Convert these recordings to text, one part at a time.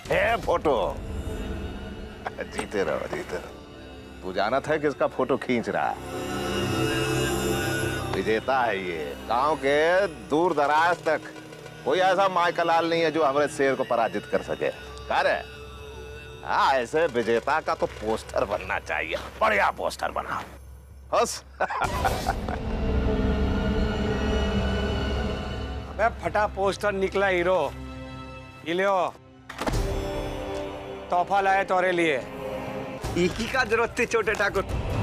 है फोटो। जीते रहो जीते रहो। तू जाना था किसका फोटो खींच रहा है? विजेता है ये। गांव के दूर दराज तक कोई ऐसा माइकलाल नहीं है जो हमारे शेर को पराजित कर सके। हाँ, ऐसे विजेता का तो पोस्टर बनना चाहिए। बढ़िया पोस्टर बना बस। अबे फटा पोस्टर निकला हीरो। ये लियो, तोहफा लाए तोरे लिए। एक ही का जरूरत थी छोटे ठाकुर।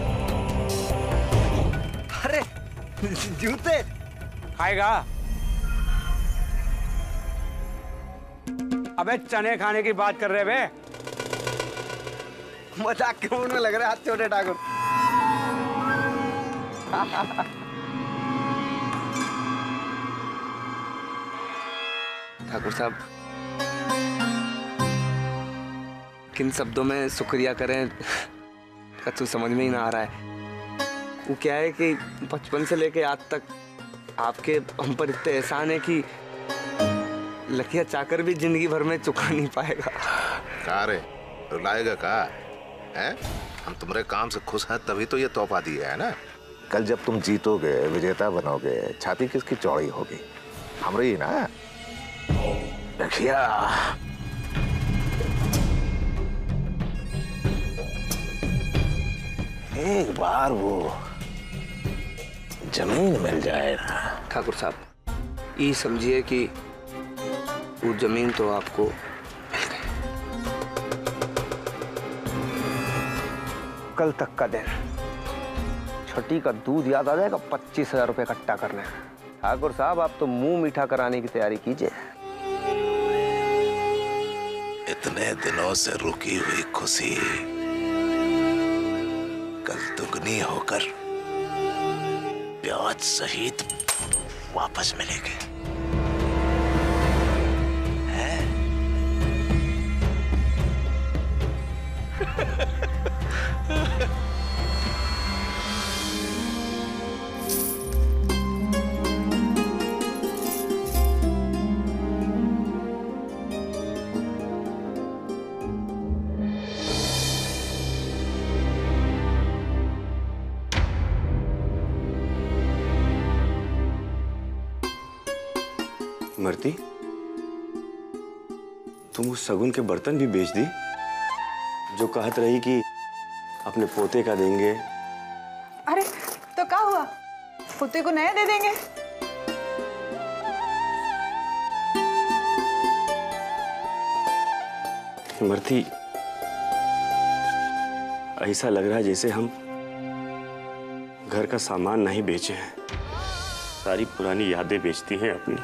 अरे जूते खाएगा? अबे चने खाने की बात कर रहे बे। मजाक के मूड में लग रहा है छोटे ठाकुर। ठाकुर साहब, किन शब्दों में शुक्रिया करें का तो समझ में ही ना आ रहा है। वो क्या है कि बचपन से लेके आज तक आपके हम पर इतने एहसान है कि लकिया चाकर भी जिंदगी भर में चुका नहीं पाएगा। का रे, रुलाएगा का है? हम तुम्हारे काम से खुश हैं तभी तो ये तोहफा दिया है ना। कल जब तुम जीतोगे, विजेता बनोगे, छाती किसकी चौड़ी होगी? हमारी ना। लकिया एक बार वो जमीन मिल जाए ना। ठाकुर साहब, ये समझिए कि वो जमीन तो आपको मिल गई। कल तक का दिन, छठी का दूध याद आ जाएगा। 25,000 रुपये इकट्ठा करने। ठाकुर साहब, आप तो मुंह मीठा कराने की तैयारी कीजिए। इतने दिनों से रुकी हुई खुशी कल दुगनी होकर ब्याज सहित वापस मिलेगी। मरती, तुम उस सगुन के बर्तन भी बेच दी जो कहत रही कि अपने पोते का देंगे। अरे तो क्या हुआ, पोते को नया दे देंगे। मरती, ऐसा लग रहा है जैसे हम घर का सामान नहीं बेचे हैं, सारी पुरानी यादें बेचती हैं अपनी।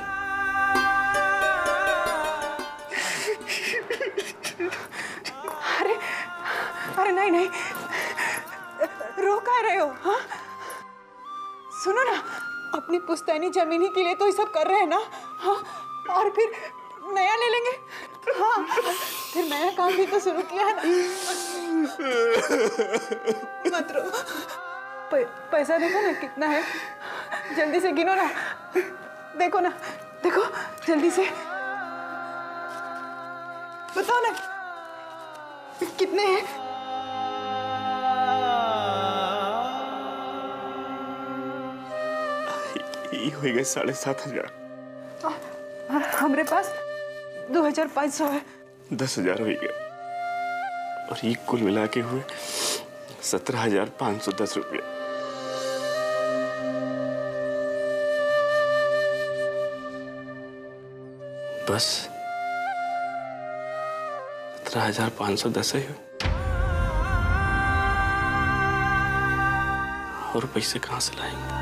अरे नहीं नहीं, रो कह रहे हो? हाँ, सुनो ना, अपनी पुश्तैनी जमीन ही के लिए तो ये सब कर रहे हैं ना। हाँ, और फिर नया ले लेंगे। हाँ, फिर नया काम भी तो शुरू किया है ना। मत रो। पैसा देखो ना कितना है, जल्दी से गिनो ना। देखो ना, देखो जल्दी से बताओ ना कितने हैं। ये हो गए 7,500। हमारे पास 2,500 है। 10,000 हो गया और ये कुल मिला के हुए 17,510 रुपये। बस 17,510 ही। और पैसे कहाँ से लाएंगे?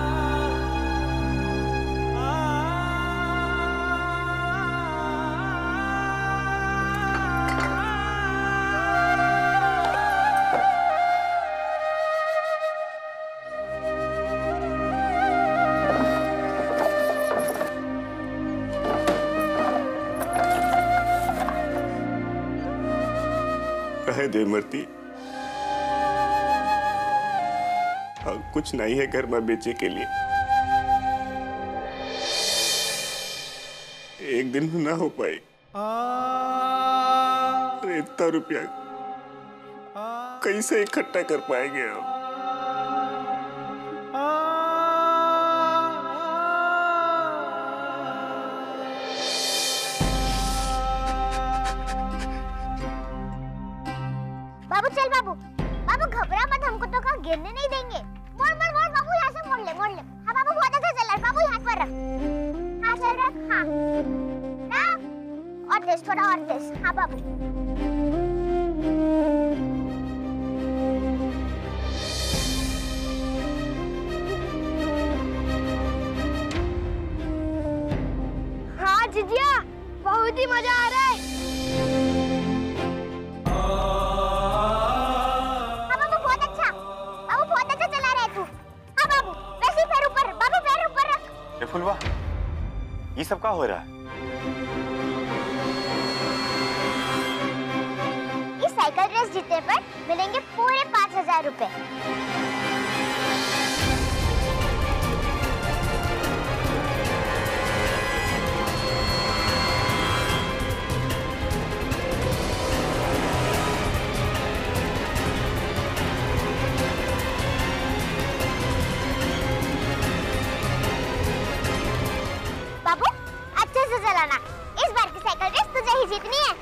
कहे दे मरती, कुछ नहीं है घर में बेचे के लिए। एक दिन ना हो पाए। इतना रुपया कैसे इकट्ठा कर पाएंगे हम? बाबू चल बाबू, बाबू घबरा मत, हमको तो कहाँ गिरने नहीं देंगे। मोड़ मोड़ मोड़ बाबू, यहाँ से मोड़ ले मोड़ ले। हाँ बाबू बहुत अच्छा चल रहा है, बाबू हाथ पर रख। हाँ चल रख, हाँ ना, और तेज, थोड़ा और तेज। हाँ बाबू। हाँ जिजिया, बहुत ही मजा आ रहा है। फुलवा, ये सब क्या हो रहा है? इस साइकिल रेस जीतने पर मिलेंगे पूरे 5,000 रुपए। बाबू अच्छे से चलाना, इस बार की साइकिल रेस तुझे ही जीतनी है।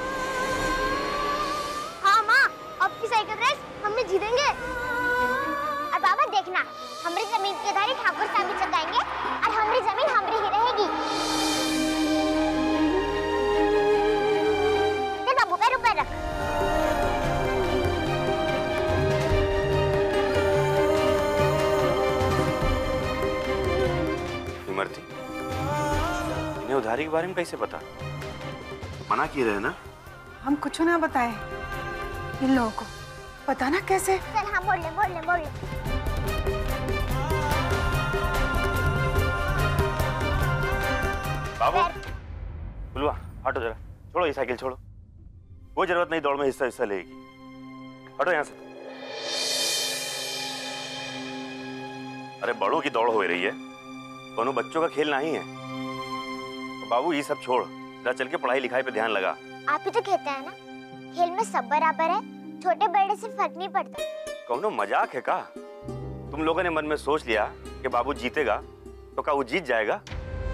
हाँ माँ, अब की साइकिल रेस हम ही जीतेंगे। और बाबा देखना, हमारी जमीन के धारी ठाकुर साहब ही चलाएंगे और हमारी जमीन हमारी ही रहेगी। चल बाबू पैर ऊपर रख। इमरती, उधारी के बारे में कैसे पता? मना किए रहे ना? हम कुछ ना बताएं इन लोगों को, पता ना कैसे। चल हाँ मोड़ ले मोड़ ले मोड़ ले। बाबू, बुलवा हटो जरा, छोड़ो ये साइकिल छोड़ो, कोई जरूरत नहीं दौड़ में हिस्सा लेगी। हटो यहाँ से। अरे बड़ों की दौड़ हो रही है, दोनों बच्चों का खेल नहीं है। बाबू ये सब छोड़, जरा चल के पढ़ाई लिखाई पे ध्यान लगा। आप ही तो कहते हैं ना, खेल में सब बराबर है, छोटे बड़े से फर्क नहीं पड़ता। कौनो मजाक है का? तुम लोगों ने मन में सोच लिया कि बाबू जीतेगा, तो क्या वो जीत जाएगा?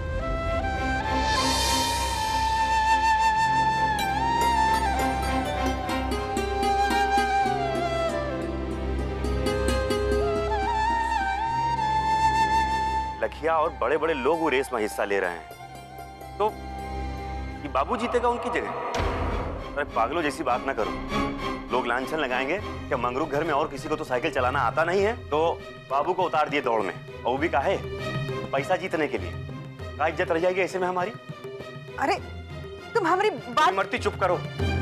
लखिया और बड़े बड़े लोग वो रेस में हिस्सा ले रहे हैं, तो ये बाबू जीतेगा उनकी जगह? अरे पागलों जैसी बात ना करो। लोग लांछन लगाएंगे कि मंगरू घर में और किसी को तो साइकिल चलाना आता नहीं है, तो बाबू को उतार दिए दौड़ में, और वो भी काहे? पैसा जीतने के लिए। क्या इज्जत रह जाएगी ऐसे में हमारी? अरे तुम हमारी बात। इमरती चुप करो।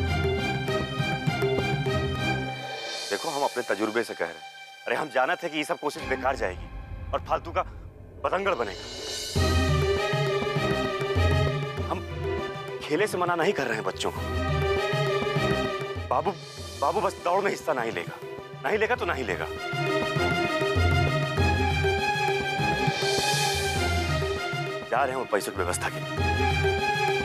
देखो हम अपने तजुर्बे से कह रहे हैं, अरे हम जानते थे कि ये सब कोशिश बेकार जाएगी और फालतू का बतंगड़ बनेगा। हम खेले से मना नहीं कर रहे हैं बच्चों को। बाबू बस दौड़ में हिस्सा नहीं लेगा तो नहीं लेगा। जा रहे हैं वो पैसों की व्यवस्था के लिए।